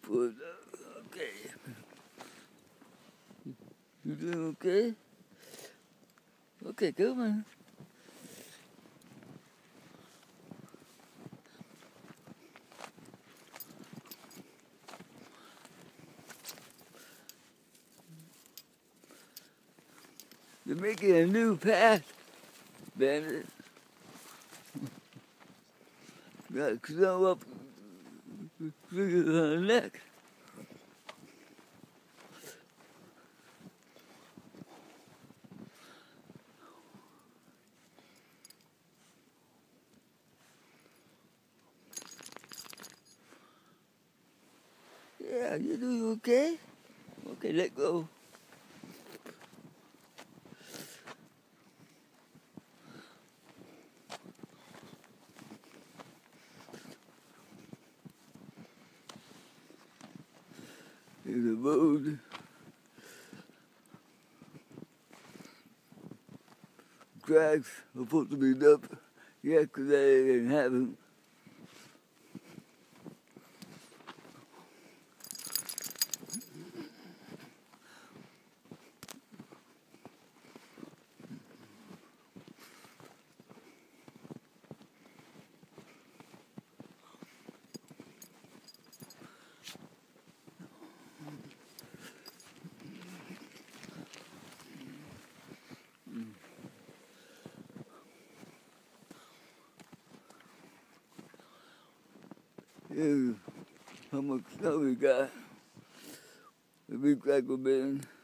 foot. Okay. You doing okay? Okay, come on. You're making a new path, Bandit. Got to snow up fingers on the neck. Yeah, you doing okay? Okay, let go. Here's the road. Tracks are supposed to be up yesterday and haven't. Here's how much snow we got. The big cycle bin.